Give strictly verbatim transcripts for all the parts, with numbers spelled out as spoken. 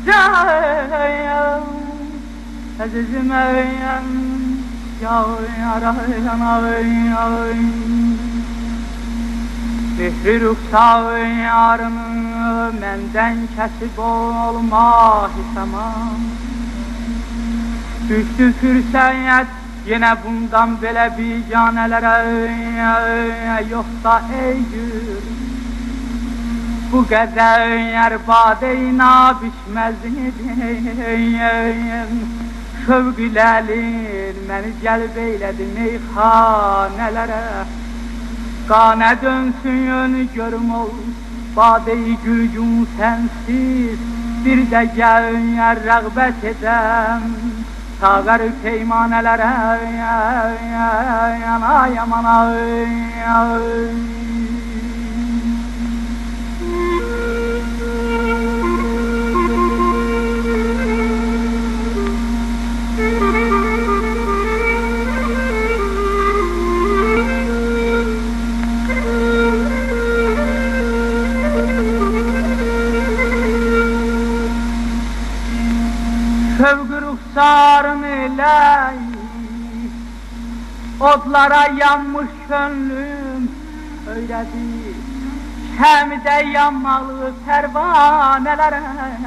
Canım azizim öyem yarayan ağım Mehri ruhsağı yarını menden kesip olma hisamam Düştü fürsət yine bundan böyle bir canelere Yoksa ey gül bu kadar badeyna biçmez Şövq iləlir məni gəlb eylədi meyxanələrə Qanə dönsün görüm ol badeyi gülgün sensiz Bir də gəl rəğbət edəm Sağar peymanələrə yana yamana Şövq ruhsarım elə Odlara yanmış gönlüm öylədir Şəmidə yanmalı pərvanələrə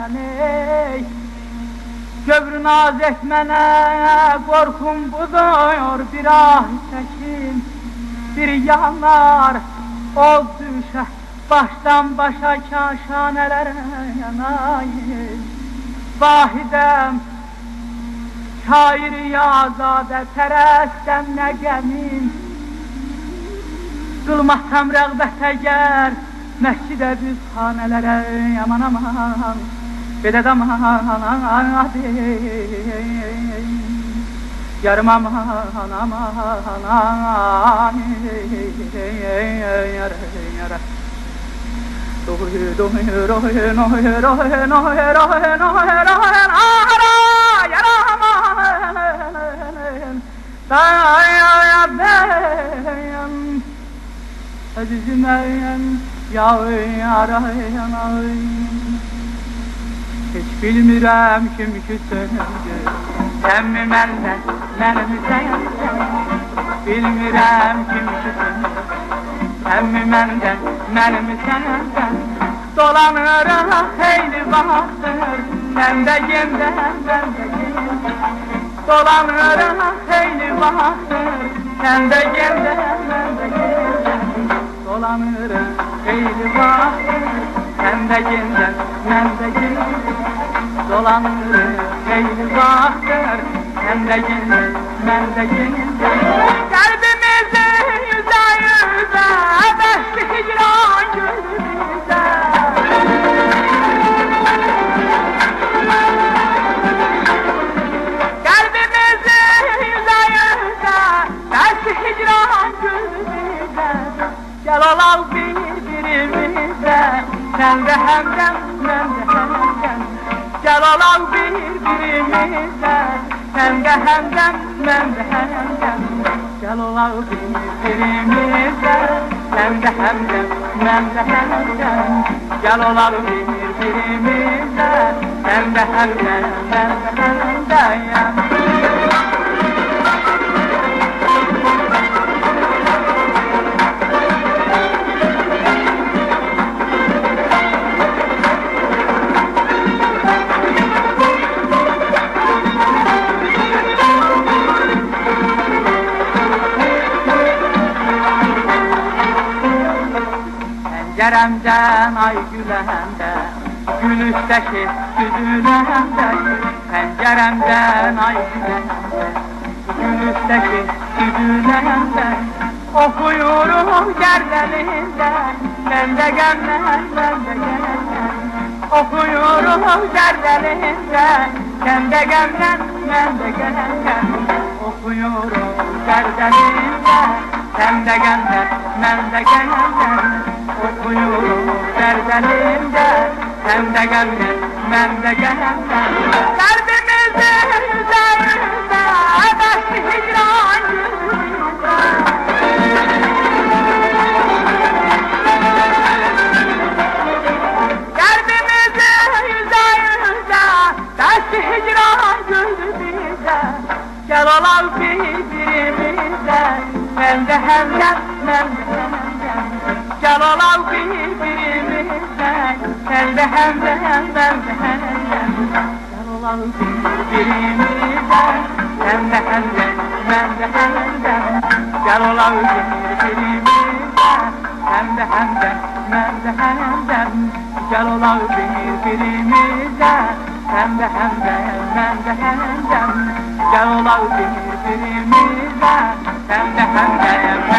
Gövrü naz etmənə qorxum budur Bir ah çəkim, bir yanar Od düşə başdan başa kaşanələrə yanayım Vahidəm, şair-i azadə pərəstəm nə qəmin Qılmasam rəğbət əgər məscidə büzxanələrə Aman aman, bedəd aman adi Yarım aman aman yara Dohi dohi rohi nohi rohi nohi rohi nohi rohi nahara yaraman Daya beyan azizim eyen yağı yarayan Hiç bilmirəm kim ki söndü Sen mi məndən, mən mi sənsən Bilmirəm kim ki söndü Sen mi məndən, mən mi sənsən Dolanırıq xeyli vaxtdır Səndə gemdən, məndə gemdən Dolanırıq xeyli vaxtdır Səndə gemdən, məndə gemdən Dolanırıq xeyli vaxtdır Səndə gemdən, məndə gemdən Dolanırıq xeyli vaxtdır Səndə gemdən, məndə gemdən Qəlbimizi yüzə yüzə Bəsli hicran gülümüzə Qəlbimizi yüzə yüzə Bəsli hicran gülümüzə Gəl olaq bir-birimizə Sən də həmdən, mən də həmdən Gəl olaq bir-birimizə Sən də həmdən, mən də həmdən Gəl olaq bir-birimizə Sən də həmdən, mən də həmdən Gəl olaq bir-birimizə Sən də həmdən, mən də həmdən Pəncərəmdən ay güləndə Gül üstəki süzüləndə Pəncərəmdən ay güləndə Gül üstəki süzüləndə Oxuyurum gərdəlində Məndə qəmlər, məndə qəmlər Oxuyurum gərdəlində Məndə qəmlər, məndə qəmlər Oxuyurum gərdəlində Məndə qəmlər, məndə qəmlər Oxuyurum gərdəlində Məndə qəmlər, məndə qəmlər Qəlbimizi yüzə yüzə Bəsli hicran gülümüzə Qəlbimizi yüzə yüzə ola birbirimizden, hem de hemden, hem de hemden. Gel ola birbirimizden, hem de hemden, hem de hemden. Gel ola birbirimizden, hem de hemden, hem de hemden. Gel ola birbirimizden, hem de hemden, hem de hemden. Gel ola birbirimizden, hem de hemden, hem de hemden. Gel ola birbirimizden, hem de hemden.